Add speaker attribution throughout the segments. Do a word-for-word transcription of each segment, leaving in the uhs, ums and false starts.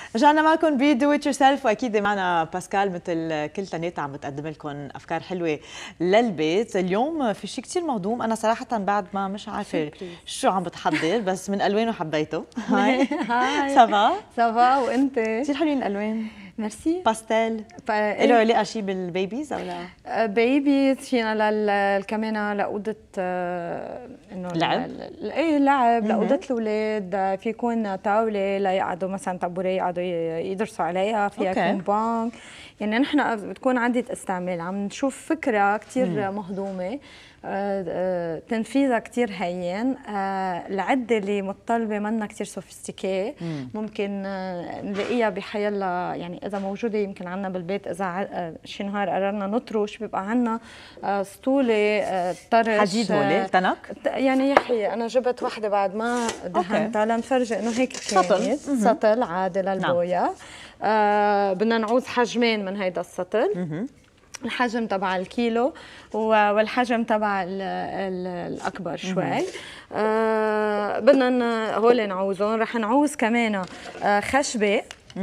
Speaker 1: رجعنا معكم ب دو ات يور سيلف، واكيد معنا باسكال مثل كل تنيت عم بتقدم لكم افكار حلوه للبيت. اليوم في شيء كثير مهضوم، انا صراحه بعد ما مش عارفه شو عم بتحضر، بس من الوانه حبيته. هاي
Speaker 2: هاي
Speaker 1: سافا
Speaker 2: سافا وانت؟
Speaker 1: كثير حلوين الالوان،
Speaker 2: ميرسي.
Speaker 1: باستيل. له علاقه شيء بالبيبيز او لا؟
Speaker 2: بيبي فينا لل كمان لاوضه انه
Speaker 1: لعب؟
Speaker 2: ايه لعب لاوضه الاولاد، في يكون طاوله ليقعدوا مثلا طابوريه يقعدوا يدرسوا عليها، فيها يكون بانك. يعني نحن بتكون عدة استعمال، عم نشوف فكره كثير مهضومه، تنفيذها كثير هين، العده اللي متطلبه منا كثير سوفيستيكي، ممكن نلاقيها بحيالله. يعني اذا موجوده يمكن عندنا بالبيت، اذا شي نهار قررنا نطرش بيبقى عندنا اسطوله طرش
Speaker 1: حديد هولي تنك.
Speaker 2: يعني يحيى انا جبت وحده بعد ما دهنتها لنفرجي انه هيك كانت سطل عادي للبويه. نعم. آه بدنا نعوز حجمين من هيدا السطل، الحجم تبع الكيلو والحجم تبع ال ال الاكبر شوي. آه بدنا هول نعوزهم. رح نعوز كمان آه خشبه،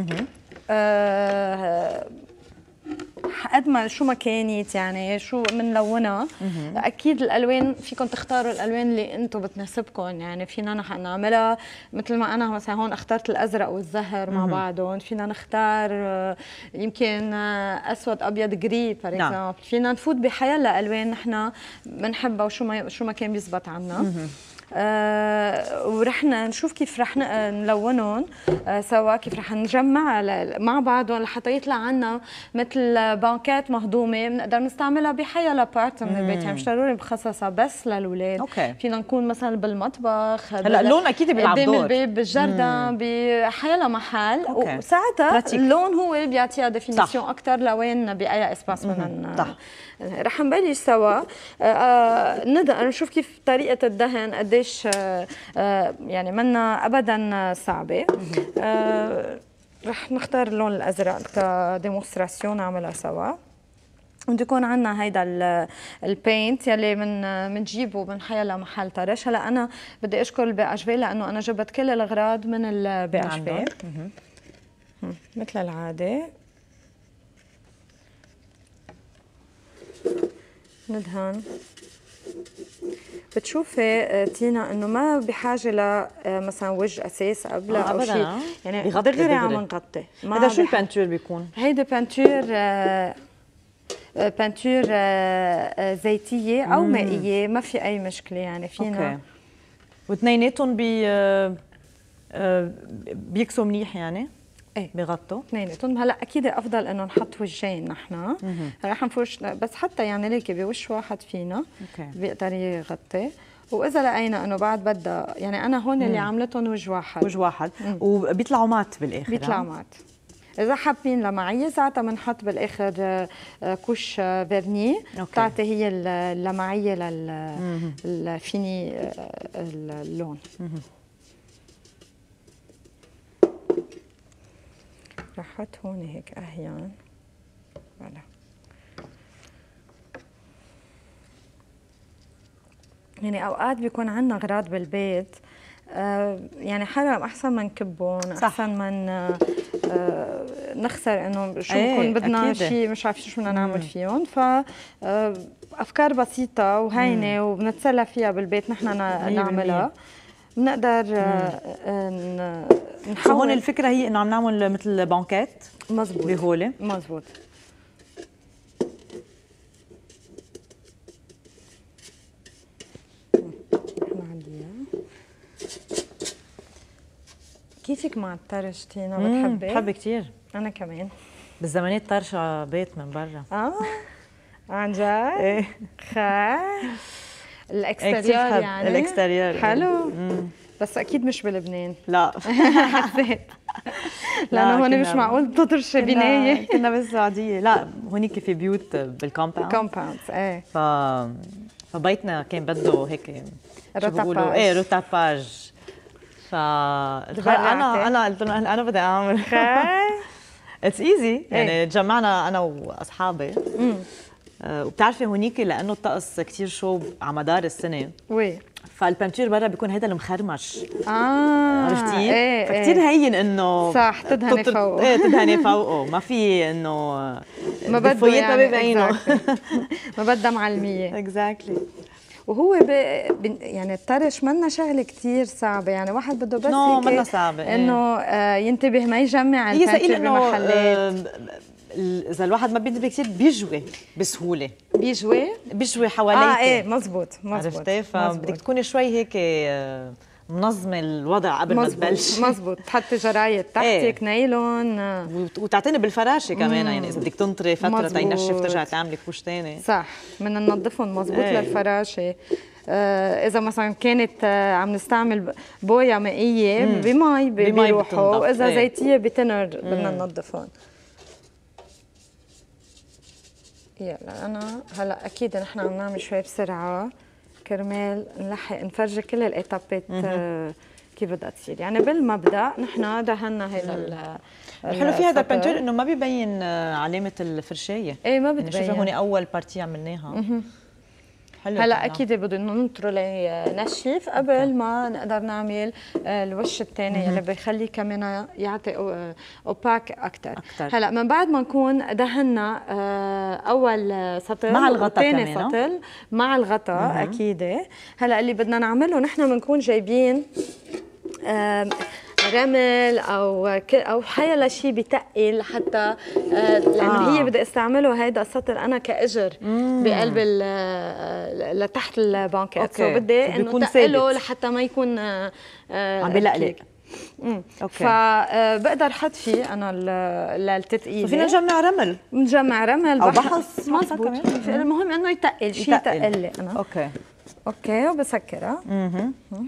Speaker 2: آه قد ما شو ما كانت، يعني شو بنلونها. اكيد الالوان فيكم تختاروا الالوان اللي انتم بتناسبكم، يعني فينا نحن نعملها مثل ما انا مثلا هون اخترت الازرق والزهر مع بعضهم، فينا نختار يمكن اسود ابيض جري فور اكزامبل، فينا نفوت بحيالله الوان نحن بنحبها وشو ما شو ما كان بيزبط عنا. آه ورح نشوف كيف رح نلونهم آه سوا، كيف رح نجمعها مع بعضهم لحتى يطلع عنا مثل بانكات مهضومه بنقدر نستعملها بحيالله بارت من البيت. يعني مش ضروري بخصصها بس للاولاد. أوكي. فينا نكون مثلا بالمطبخ،
Speaker 1: هلا اللون اكيد بيلعب دور،
Speaker 2: قدام البيت بالجردن، بحيالله محل. أوكي. وساعتها اللون هو بيعطيها ديفينيسيون اكثر لوين باي اسباس بدنا. صح. رح نبلش سوا آه نشوف كيف طريقه الدهن قديش آه آه يعني منا ابدا صعبه. آه رح نختار اللون الازرق كديمونستراسيون نعملها سوا. بده يكون عندنا هيدا البينت يلي من بنجيبه من حيالله محل طرش. هلا انا بدي اشكر البي اتش بي لانه انا جبت كل الاغراض من البي اتش بي مثل العاده. ندهن. بتشوفي تينا انه ما بحاجه ل مثلا وجه اساس قبل او شيء، يعني دغري عم نغطي.
Speaker 1: هذا شو البانتور بيكون؟
Speaker 2: هيدي بانتور بانتور زيتيه او مائيه، ما في اي مشكله يعني فينا. اوكي.
Speaker 1: واثنيناتهم بي بيكسوا منيح يعني؟ ايه بغطوا
Speaker 2: اثنيناتهم. هلا اكيد افضل انه نحط وجهين نحن، رح نفرش بس حتى يعني ليكي بوش واحد فينا أوكي. بيقدر يغطي. واذا لقينا انه بعد بدها، يعني انا هون اللي عملتهم وجه واحد
Speaker 1: وجه واحد مم. وبيطلعوا مات بالاخر.
Speaker 2: بيطلعوا مات. اذا حابين لمعيه ساعتها بنحط بالاخر كوش فيرني بتعطي هي اللمعيه للفيني اللون. رح احط هون هيك اهيان. فوالا. يعني اوقات بيكون عندنا اغراض بالبيت آه يعني حرام احسن ما نكبهم، احسن ما آه نخسر انه شو بكون بدنا شيء مش عارفين شو بدنا نعمل فيهم. ف آه افكار بسيطه وهينه وبنتسلى فيها بالبيت نحن نعملها. بنقدر آه
Speaker 1: نحاول. هون الفكره هي انه عم نعمل مثل بانكات.
Speaker 2: مزبوط
Speaker 1: بهولة.
Speaker 2: مزبوط. كيفك مع الطرش تينا؟ بتحبي؟
Speaker 1: بحب كثير.
Speaker 2: انا كمان.
Speaker 1: بالزمانية طرشة بيت من برا.
Speaker 2: اه عن جد؟ ايه خا الاكستريور يعني.
Speaker 1: الاكستريور
Speaker 2: حلو. مم. بس اكيد مش بلبنان.
Speaker 1: لا
Speaker 2: حسيت لانه هون مش معقول تطرشي بنايه.
Speaker 1: كنا بالسعوديه. لا هونيك في بيوت بالكومباوند.
Speaker 2: كومباوند ايه.
Speaker 1: ف فبيتنا كان بده هيك
Speaker 2: روتاباج.
Speaker 1: ايه روتاباج. ف انا انا قلت لهم انا بدي اعمل اتس ايزي. يعني تجمعنا انا واصحابي. وبتعرفي هونيك لانه الطقس كثير شوب على مدار السنه.
Speaker 2: وي.
Speaker 1: فالبانتور برا بيكون هيدا المخرمش.
Speaker 2: اه
Speaker 1: عرفتي؟
Speaker 2: ايه
Speaker 1: فكتير
Speaker 2: ايه.
Speaker 1: هين انه
Speaker 2: صح تدهني
Speaker 1: تطر...
Speaker 2: فوقه.
Speaker 1: ايه تدهني فوقه، ما في انه
Speaker 2: ما بده يعني
Speaker 1: ما بيبينوا.
Speaker 2: ما بدها معلميه.
Speaker 1: اكزاكتلي.
Speaker 2: وهو ب... ب... يعني الطرش منا شغله كثير صعبه، يعني واحد بده بس
Speaker 1: نو
Speaker 2: هيك
Speaker 1: منا صعبه
Speaker 2: انه آه ينتبه ما يجمع
Speaker 1: هي سئيل
Speaker 2: البانتور
Speaker 1: انه
Speaker 2: بمحلات.
Speaker 1: آه اذا الواحد ما بينتبه كثير بيجوي بسهوله.
Speaker 2: بيجوي؟
Speaker 1: بيجوي حواليك.
Speaker 2: اه ايه مزبوط مزبوط.
Speaker 1: عرفتي؟ فبدك تكوني شوي هيك آه منظمه الوضع قبل ما تبلشي.
Speaker 2: مزبوط، تحطي جرايد تحتك ايه. نايلون
Speaker 1: وتعطيني بالفراشه كمان، يعني اذا بدك تنطري فتره تينشف ترجعي تعملي كوش ثاني.
Speaker 2: صح، بدنا ننظفهم مزبوط ايه. للفراشه. آه اذا مثلا كانت آه عم نستعمل بويا مائيه بمي بيروحوا، واذا ايه. زيتيه بتنر بدنا ننظفهم. يلا انا هلا اكيد نحن عم نعمل شوي بسرعه كرمال نلحق نفرجي كل الايتابات آه كيف بدها تصير. يعني بالمبدا نحن دهنا هيدا
Speaker 1: الحلو في هذا البانتور انه ما بيبين علامه الفرشايه.
Speaker 2: ايه ما بتبين.
Speaker 1: يعني شوفي هون اول بارتي عملناها.
Speaker 2: حلو. هلا اكيد بدنا ننطره لينشف قبل ما نقدر نعمل الوش الثاني اللي بيخليه كمان يعطي اوباك اكثر. هلا من بعد ما نكون دهنا اول سطل
Speaker 1: مع الغطاء
Speaker 2: ثاني سطل مع الغطاء اكيد. هلا اللي بدنا نعمله نحن بنكون جايبين رمل او او حيلا شيء بتقل حتى لانه آه. هي بدي استعمله هيدا السطل انا كاجر بقلب لتحت البانكيت، سو بدي انه تقله لحتى ما يكون آه
Speaker 1: عم بلقلق.
Speaker 2: اوكي. فبقدر احط فيه انا للتثقيل.
Speaker 1: فينا نجمع رمل،
Speaker 2: نجمع رمل
Speaker 1: او بحص.
Speaker 2: مزبوط. المهم انه يتقل شيء يتقل لي انا.
Speaker 1: اوكي
Speaker 2: اوكي وبسكرها.
Speaker 1: اها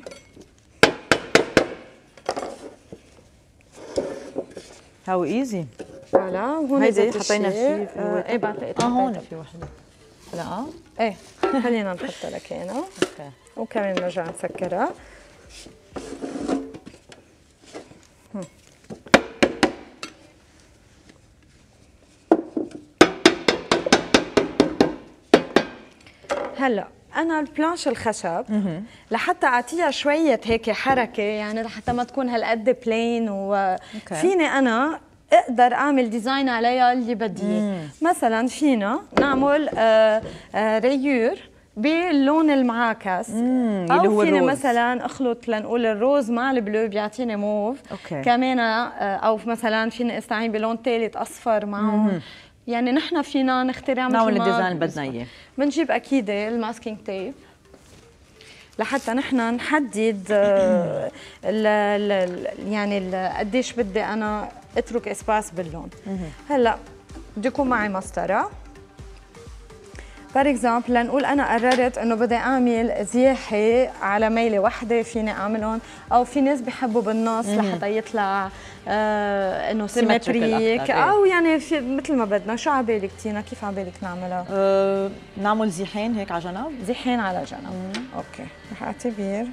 Speaker 1: هاو ايزي.
Speaker 2: فوالا وهون
Speaker 1: هيدي حطينا شيء.
Speaker 2: ايه بعتقد
Speaker 1: اه هون في وحده. لا
Speaker 2: ايه خلينا نحطها لك هنا.
Speaker 1: اوكي.
Speaker 2: وكمان نرجع نسكرها. هلا انا البلانش الخشب لحتى اعطيها شويه هيك حركه، يعني لحتى ما تكون هالقد بلين، وفيني انا اقدر اعمل ديزاين عليها اللي بدي اياه. مثلا فينا نعمل آآ آآ ريور باللون المعاكس،
Speaker 1: اللي هو
Speaker 2: فيني
Speaker 1: الروز.
Speaker 2: مثلا اخلط لنقول الروز مع البلو بيعطيني موف.
Speaker 1: أوكي.
Speaker 2: كمان او مثلا فيني استعين بلون ثالث اصفر معهم. يعني نحن فينا نخترع مثل ما
Speaker 1: نعمل الديزاين اللي بدنا اياه.
Speaker 2: بنجيب اكيد الماسكينج تيب لحتى نحن نحدد ال ال يعني قديش بدي انا اترك اسباس باللون. هلا بدي يكون معي مسطره فور اكزامبل، لنقول انا قررت انه بدي اعمل زياحه على ميله وحده، فيني اعملهم، او في ناس بحبوا بالنص لحتى يطلع آه انه سيمتريك، او يعني في مثل ما بدنا. شو على بالك تينا؟ كيف على بالك نعملها؟
Speaker 1: أه نعمل زيحين هيك على جنب.
Speaker 2: زيحين على جنب. اوكي رح اعتبر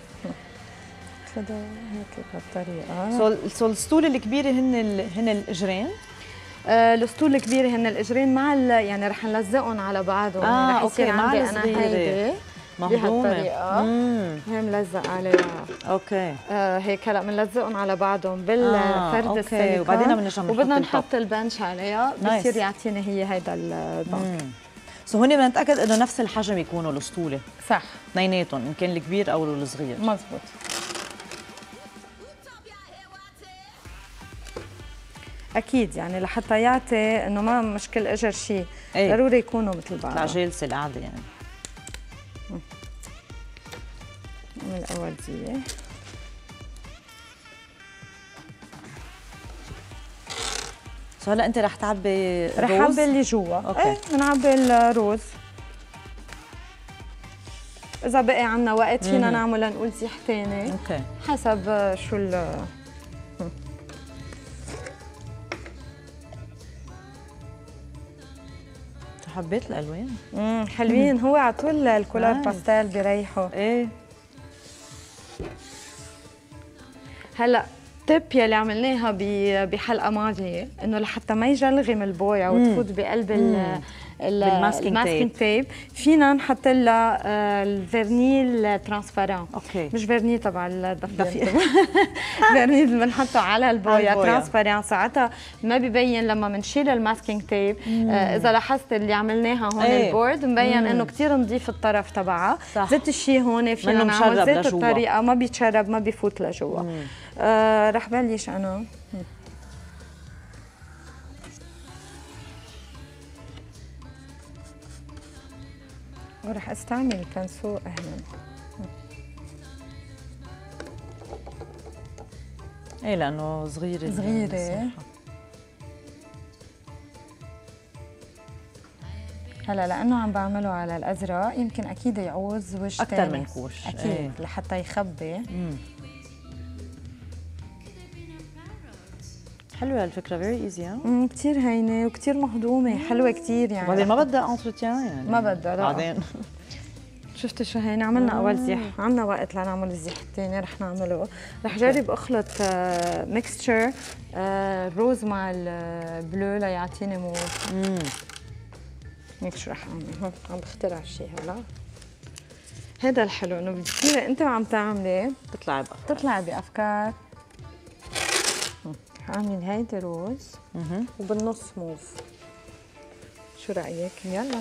Speaker 2: خذوا هيك بهالطريقه.
Speaker 1: سو سو السطول الكبيره هن ال... هن الاجرين.
Speaker 2: آه الاسطول الكبيره هن الاجرين مع يعني رح نلزقهم على بعضهم.
Speaker 1: اه
Speaker 2: يعني رح
Speaker 1: اوكي.
Speaker 2: يصير
Speaker 1: مع
Speaker 2: عندي انا هيدي بهالطريقه هي ملزق عليها.
Speaker 1: اوكي.
Speaker 2: آه هيك هلا بنلزقهم على بعضهم بالفرد
Speaker 1: آه،
Speaker 2: السيليكون،
Speaker 1: وبعدين بنرجع
Speaker 2: وبدنا نحط البنش عليها بصير يعطيني هي هيدا البنك.
Speaker 1: سو هون بدنا نتاكد انه نفس الحجم يكونوا الاسطوله.
Speaker 2: صح
Speaker 1: اثنيناتهم، ان كان الكبير او الصغير.
Speaker 2: مزبوط. اكيد يعني لحتى يعطي انه ما مشكل اجر شيء. ايه؟ ضروري يكونوا مثل بعض.
Speaker 1: لا جالسه القعده يعني.
Speaker 2: من الاول دي
Speaker 1: سو هلا انت رح تعبي
Speaker 2: رح اعبي اللي جوا. اوكي. ايه بنعبي الروز. اذا بقي عنا وقت فينا نعمل لنقول زيح ثاني.
Speaker 1: اوكي.
Speaker 2: حسب شو ال
Speaker 1: حبيت الالوان.
Speaker 2: امم حلوين. هو على طول الكولر باستيل بيريحوا.
Speaker 1: ايه.
Speaker 2: هلا تب يلي عملناها بحلقه ماضيه انه لحتى ما يجلغم البويا وتفوت بقلب الماسكينج تيب. فينا نحط لها الفيرنيل ترانسبارون،
Speaker 1: اوكي،
Speaker 2: مش فيرنيل تبع الدفي فيرنيل بنحطه على البويا ترانسبارون، ساعتها ما ببين لما بنشيل الماسكينج تيب. آه اذا لاحظت اللي عملناها هون ايه. البورد مبين انه كثير نظيف الطرف تبعها. زيت الشيء هون فينا نعمل زيت الطريقه ما بيتشرب ما بيفوت لجوا. آه رح بلش انا ورح استعمل بانسو اهلا.
Speaker 1: ايه لانه صغيره
Speaker 2: صغيره. هلا لانه عم بعمله على الازرق يمكن اكيد يعوز وش
Speaker 1: اكثر من كوش
Speaker 2: اكيد ايه. لحتى يخبي. مم.
Speaker 1: حلوه هالفكره، فيري ايزي.
Speaker 2: امم كثير هينه وكثير مهضومه، حلوه كثير يعني.
Speaker 1: بعدين ما بدها انتروتيان يعني،
Speaker 2: ما بدها لا.
Speaker 1: بعدين
Speaker 2: شفتي شو هينه عملنا اول زيح، عندنا وقت لنعمل الزيح الثاني رح نعمله. رح جرب اخلط ميكستشر الروز مع البلو ليعطيني موف. امم هيك شو رح اعمل هون، عم بخترع شيء هلا. هذا الحلو انه بتصيري انت وعم تعملي
Speaker 1: تطلعي بافكار
Speaker 2: تطلعي بافكار. هعمل هيدي روز وبالنص موف، شو رايك؟ يلا.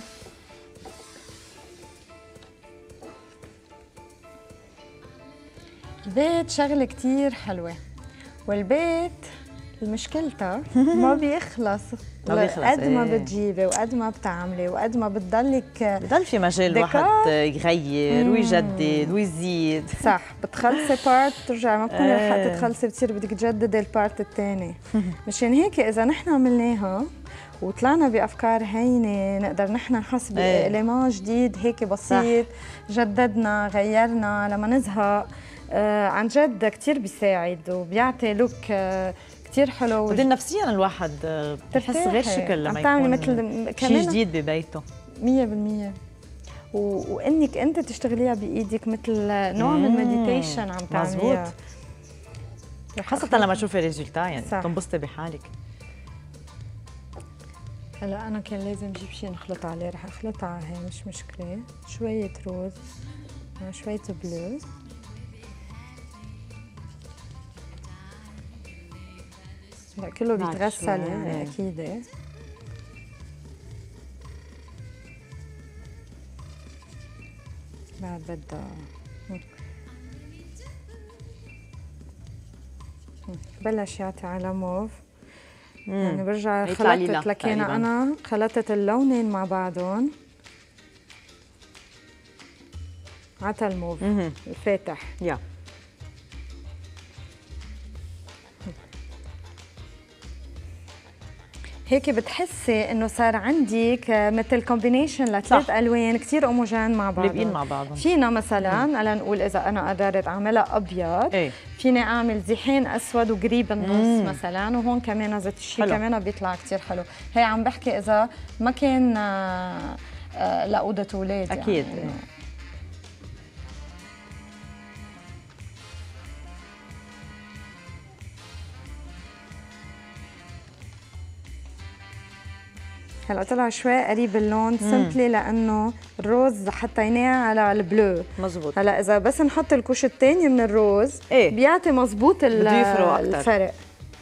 Speaker 2: البيت شغله كثير حلوه، والبيت مشكلتها ما بيخلص.
Speaker 1: ما بيخلص
Speaker 2: قد ما
Speaker 1: ايه.
Speaker 2: بتجيبي وقد ما بتعملي وقد ما بتضلك
Speaker 1: بضل في مجال الواحد يغير ويجدد ويزيد.
Speaker 2: صح، بتخلصي بارت بترجعي ما بتكوني ايه. رح تخلصي بتصير بدك تجددي البارت الثاني. مشان هيك اذا نحن عملناها وطلعنا بافكار هينه نقدر نحن نحس بإليمان جديد هيك بسيط. صح. جددنا غيرنا لما نزهق. آه عن جد كثير بيساعد وبيعطي لوك آه كثير حلو.
Speaker 1: بعدين نفسيا الواحد بحس غير شكل لما يكون مثل شيء جديد ببيته.
Speaker 2: مية بالمية. و... وانك انت تشتغليها بايدك مثل نوع من مديتيشن عم تعمليها.
Speaker 1: مزبوط، خاصة لما تشوفي ريزلتا يعني تنبسطي بحالك.
Speaker 2: هلا انا كان لازم اجيب شيء نخلط عليه، رح اخلطها على هي مش مشكلة. شوية روز مع شوية بلو. هلا كله بيتغسل يعني اكيد. بعد بدها بلش يعطي على موف. يعني برجع خلطت لكن انا خلطت اللونين مع بعضهم عطى الموف الفاتح.
Speaker 1: يا
Speaker 2: هيك بتحسي انه صار عندك مثل كومبينيشن لثلاث الوان كثير اوموجين مع بعض،
Speaker 1: لابقين مع بعضهم.
Speaker 2: فينا مثلا هلا نقول اذا انا قررت اعملها ابيض ايه؟ فيني اعمل زيحين اسود وقريب بالنص مثلا، وهون كمان زيت الشيء كمان بيطلع كثير حلو. هي عم بحكي اذا ما كان لاوضه اولاد
Speaker 1: اكيد
Speaker 2: يعني. هلا طلع شوي قريب اللون سمبلي لانه الروز حطيناه على البلو.
Speaker 1: مزبوط.
Speaker 2: هلا اذا بس نحط الكوش الثاني من الروز ايه؟ بيعطي مزبوط الفرق.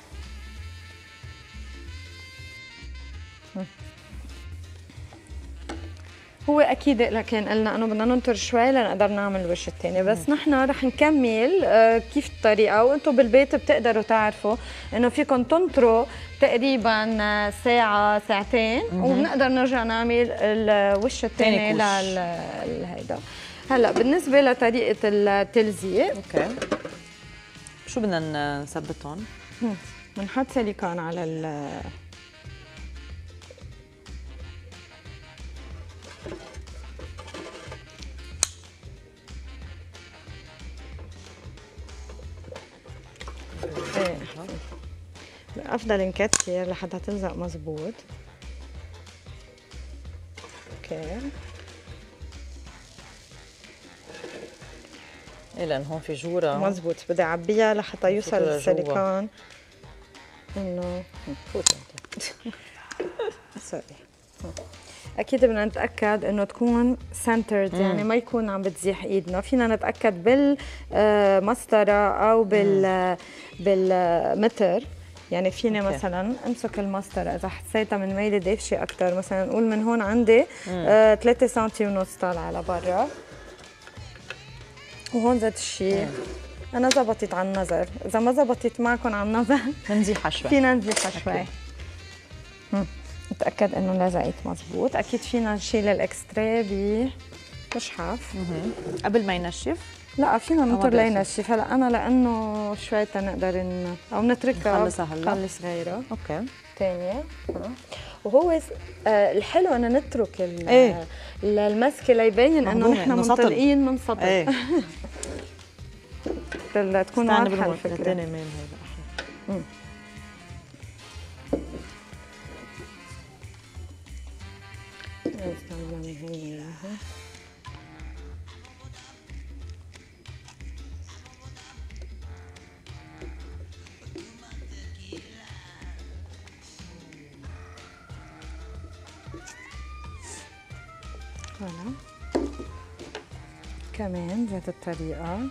Speaker 2: هو اكيد لكن قلنا انه بدنا ننطر شوي لنقدر نعمل الوش الثاني، بس نحن رح نكمل كيف الطريقه، وانتم بالبيت بتقدروا تعرفوا انه فيكم تنطروا تقريبا ساعه ساعتين وبنقدر نرجع نعمل الوش الثاني لهيدا. هلا بالنسبه لطريقه التلزيق
Speaker 1: اوكي شو بدنا نثبتهم؟
Speaker 2: بنحط سيليكون على ال افضل نكتر لحتى تلزق مزبوط. اوكي
Speaker 1: ايه لان هون في جوره
Speaker 2: مزبوط، بدي اعبيها لحتى يوصل السيليكون انه
Speaker 1: فوت انت
Speaker 2: سوري. اكيد بدنا نتاكد انه تكون سنترد، يعني ما يكون عم بتزيح ايدنا. فينا نتاكد بالمسطره او بال بالمتر. يعني فيني أوكي. مثلا امسك المسطره اذا حسيتها من ميله دافشه اكثر، مثلا نقول من هون عندي آه ثلاثة سنتي ونص طالعه لبرا، وهون ذات الشيء انا زبطت على النظر. اذا ما زبطت معكم على النظر
Speaker 1: نزيحها شوي،
Speaker 2: فينا نزيحها شوي. نتاكد انه لزقت مزبوط. اكيد فينا نشيل الاكسترا بمشحف
Speaker 1: قبل ما ينشف.
Speaker 2: لا فينا ننطر لينشف. هلا انا لانه شوي تنقدر ن... او نتركها
Speaker 1: نخلصها هلا
Speaker 2: نخلص غيرها
Speaker 1: اوكي
Speaker 2: ثانيه. وهو آه الحلو انه نترك
Speaker 1: ايه؟
Speaker 2: المسكه ليبين انه نحن منطلقين من سطر.
Speaker 1: ايه
Speaker 2: تكون واضحه الفكره. هلا كمان ذات الطريقة.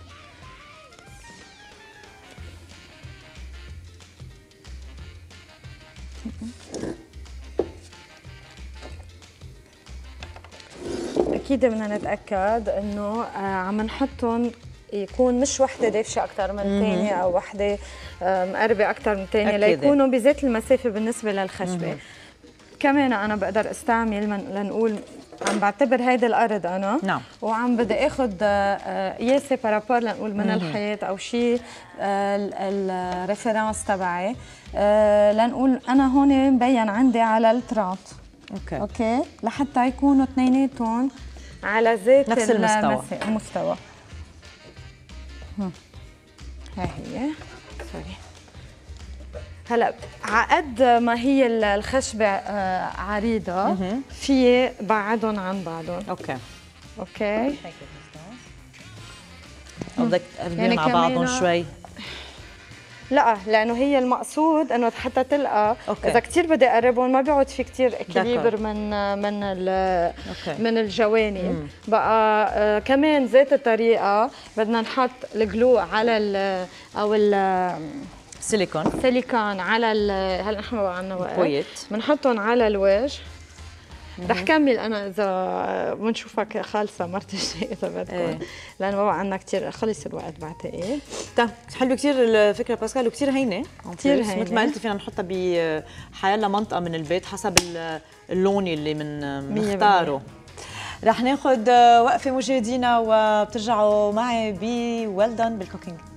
Speaker 2: أكيد بدنا نتأكد إنه عم نحطهم يكون مش وحدة دافشة أكثر من الثانية أو وحدة مقربة أكثر من الثانية، ليكونوا بذات المسافة بالنسبة للخشبة. كمان أنا بقدر استعمل من لنقول عم بعتبر هيدي الارض انا
Speaker 1: نعم،
Speaker 2: وعم بدي اخذ قياسه بارابور لنقول من الحيط او شيء الريفرنس تبعي، لنقول انا هون مبين عندي على الترات.
Speaker 1: اوكي
Speaker 2: اوكي لحتى يكونوا اثنيناتهم على ذات
Speaker 1: نفس المستوى
Speaker 2: المستوى. ها هي سوري. هلا عقد ما هي الخشبه عريضه في بعدهم عن بعضهم.
Speaker 1: اوكي
Speaker 2: اوكي
Speaker 1: بدك تقربيهم مع بعضهم شوي؟
Speaker 2: لا لانه هي المقصود انه حتى تلقى أوكي. اذا كثير بدي اقربهم ما بيعود في كثير كليبر من من من الجوانب. مم. بقى آه كمان ذات الطريقه بدنا نحط الجلو على ال او ال
Speaker 1: سيليكون
Speaker 2: سيليكون على هلا نحن بقى عندنا وقت بنحطهم على الوجه. رح كمل انا اذا بنشوفك خالصه مرت الجاي اذا بدكم ايه. لانه بابا عندنا كثير خلص الوقت بعتقد.
Speaker 1: طيب حلوه كثير الفكره باسكال وكثير هينه
Speaker 2: كثير هينه
Speaker 1: مثل ما قلتي فينا نحطها بحيالله منطقه من البيت حسب اللون اللي بنختاره. رح ناخذ وقفه مشاهدينا وبترجعوا معي ب ويل دان بالكوكينج.